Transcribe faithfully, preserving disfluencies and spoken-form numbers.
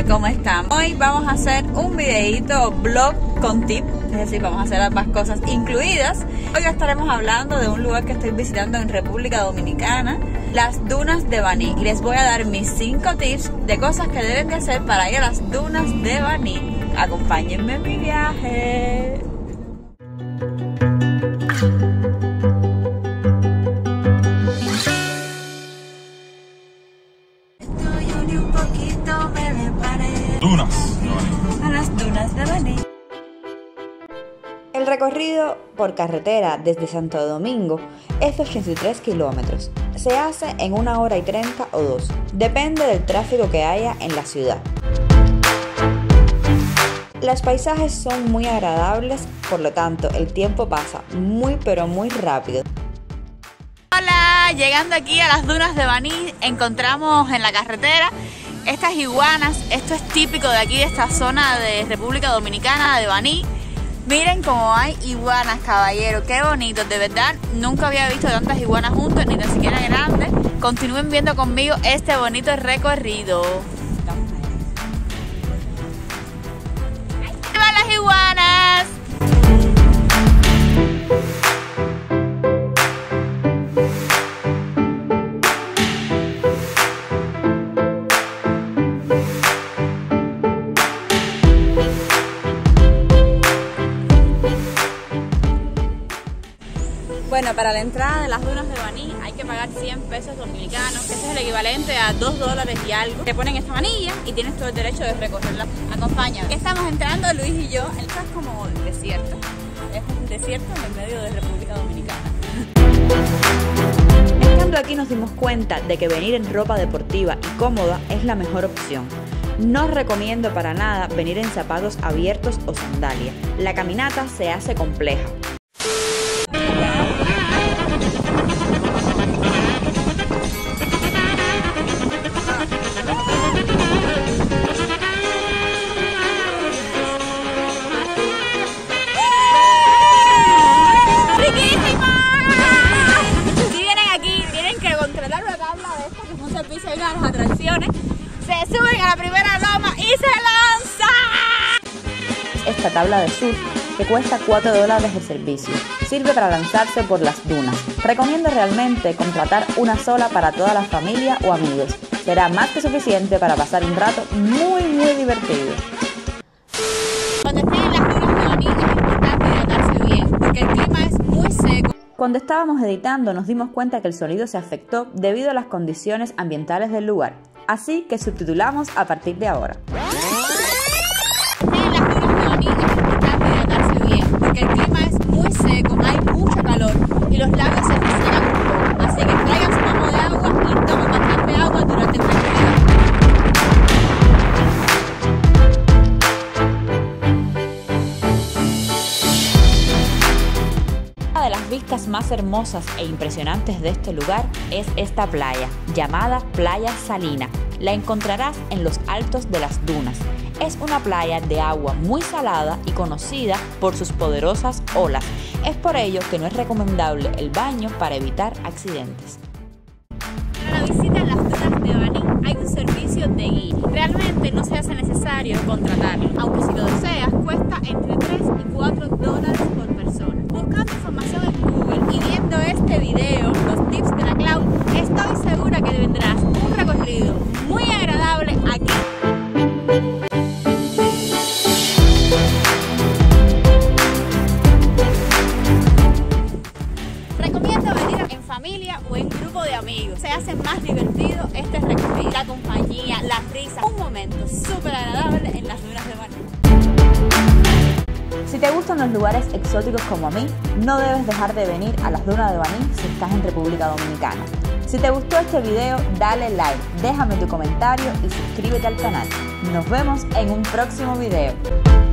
¿cómo están? Hoy vamos a hacer un videito blog con tip, es decir, vamos a hacer ambas cosas incluidas. Hoy estaremos hablando de un lugar que estoy visitando en República Dominicana, las dunas de Baní, y les voy a dar mis cinco tips de cosas que deben de hacer para ir a las dunas de Baní. Acompáñenme en mi viaje. Dunas de Baní. A las dunas de Baní. El recorrido por carretera desde Santo Domingo es de ochenta y tres kilómetros. Se hace en una hora y treinta o dos. Depende del tráfico que haya en la ciudad. Los paisajes son muy agradables, por lo tanto el tiempo pasa muy pero muy rápido. Hola, llegando aquí a las dunas de Baní, encontramos en la carretera estas iguanas. Esto es típico de aquí, de esta zona de República Dominicana, de Baní. Miren cómo hay iguanas, caballero, qué bonitos, de verdad. Nunca había visto tantas iguanas juntas, ni tan siquiera grandes. Continúen viendo conmigo este bonito recorrido. ¡Ahí van las iguanas! Bueno, para la entrada de las dunas de Baní hay que pagar cien pesos dominicanos, que ese es el equivalente a dos dólares y algo. Te ponen esta manilla y tienes todo el derecho de recorrerla. Acompáñame. Estamos entrando Luis y yo. El es como el desierto. Es un desierto en el medio de República Dominicana. Estando aquí nos dimos cuenta de que venir en ropa deportiva y cómoda es la mejor opción. No recomiendo para nada venir en zapatos abiertos o sandalias. La caminata se hace compleja. Servicio de las atracciones, se suben a la primera loma y se lanzan. Esta tabla de surf, que cuesta cuatro dólares de servicio, sirve para lanzarse por las dunas. Recomiendo realmente contratar una sola para toda la familia o amigos. Será más que suficiente para pasar un rato muy muy divertido. Cuando estén en las dunas de Baní es importante hidratarse bien, porque el clima es muy seco. Cuando estábamos editando nos dimos cuenta que el sonido se afectó debido a las condiciones ambientales del lugar, así que subtitulamos a partir de ahora. En las dunas de Baní es importante hidratarse bien, porque el clima es muy seco, hay mucho calor y los lagos se secan un poco, así que traigan su pomo de agua y tomen bastante agua durante el recorrido. Una de las vistas más hermosas e impresionantes de este lugar es esta playa, llamada Playa Salina. La encontrarás en los altos de las dunas. Es una playa de agua muy salada y conocida por sus poderosas olas. Es por ello que no es recomendable el baño para evitar accidentes. Para la visita en las dunas de Baní hay un servicio de guía. Realmente no se hace necesario contratarlo, aunque si lo deseas cuesta entre tres y cuatro dólares por persona. Buscando información en Google y viendo este video, los tips de la Clau, estoy segura que tendrás un recorrido muy agradable aquí. Recomiendo venir en familia o en grupo de amigos. Se hace más divertido este recorrido. La compañía, las risas, un momento súper agradable en las dunas de Baní. Si te gustan los lugares exóticos como a mí, no debes dejar de venir a las dunas de Baní si estás en República Dominicana. Si te gustó este video, dale like, déjame tu comentario y suscríbete al canal. Nos vemos en un próximo video.